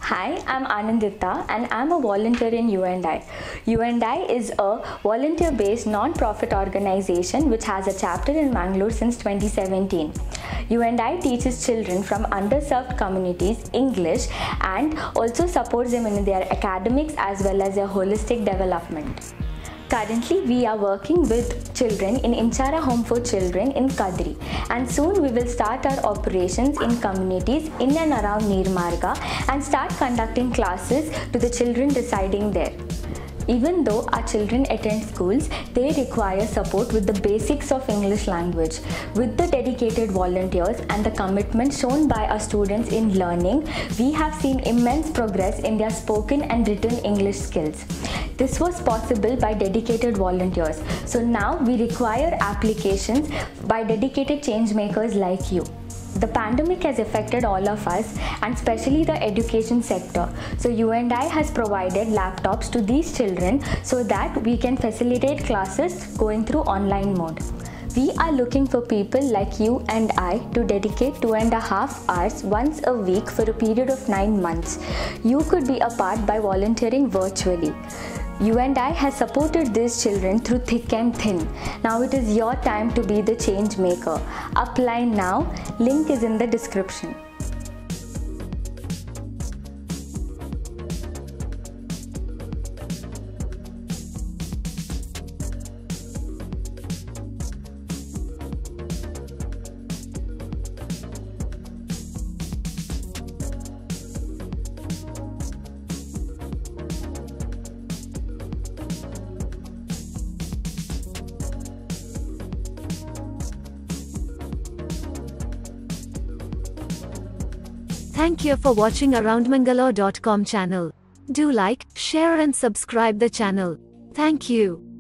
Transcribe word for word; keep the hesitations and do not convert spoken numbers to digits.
Hi, I'm Anandita and I'm a volunteer in U and I. U and I is a volunteer-based non-profit organization which has a chapter in Mangalore since twenty seventeen. U and I teaches children from underserved communities English and also supports them in their academics as well as their holistic development. Currently, we are working with children in Imchara Home for Children in Kadri, and soon we will start our operations in communities in and around Nirmarga and start conducting classes to the children residing there. Even though our children attend schools, they require support with the basics of English language. With the dedicated volunteers and the commitment shown by our students in learning, we have seen immense progress in their spoken and written English skills. This was possible by dedicated volunteers. So now we require applications by dedicated change makers like you. The pandemic has affected all of us and especially the education sector. So U and I has provided laptops to these children so that we can facilitate classes going through online mode. We are looking for people like you and I to dedicate two and a half hours once a week for a period of nine months. You could be a part by volunteering virtually. U and I has supported these children through thick and thin. Now it is your time to be the change maker. Apply now. Link is in the description. Thank you for watching around mangalore dot com channel. Do like, share and subscribe the channel. Thank you.